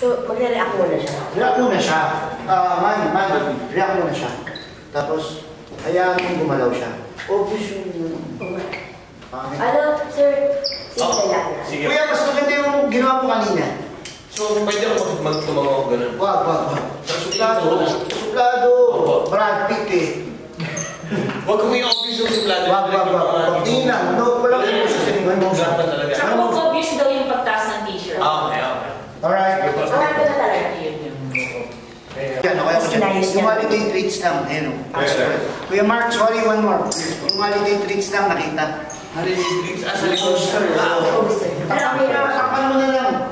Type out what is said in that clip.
So, magre-react muna siya. React muna siya. React muna siya. Tapos, hayaan mong gumalaw siya. Obvious yung... Ano, sir? Simple lang. Sige. Kuya, mas maganda yung ginawa mo kanina. So, pwede ako magtumango ganun? Wag. Suplado. Brad Pitt eh. Huwag kong i-obvious yung suplado. Wag. Tingin lang. No, walang emotion. Ganda talaga. Tsaka kung obvious daw yung pagtaas ng t-shirt. Okay. Alright. Alright ko na talaga. Yan, okay ako dyan. Yung holiday treats lang. Ayun o. Kuya Mark, sorry, one more. Yung holiday treats lang, nakita. Holiday treats? Sa likod. Takpan mo na lang.